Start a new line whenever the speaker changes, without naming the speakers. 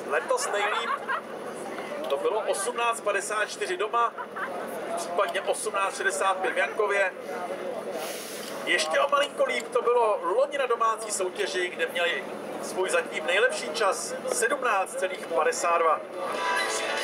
Letos nejlíp to bylo 18,54 doma, případně 18,65 v Jankově. Ještě o malinko líp to bylo loni na domácí soutěži, kde měli svůj zatím nejlepší čas 17,52.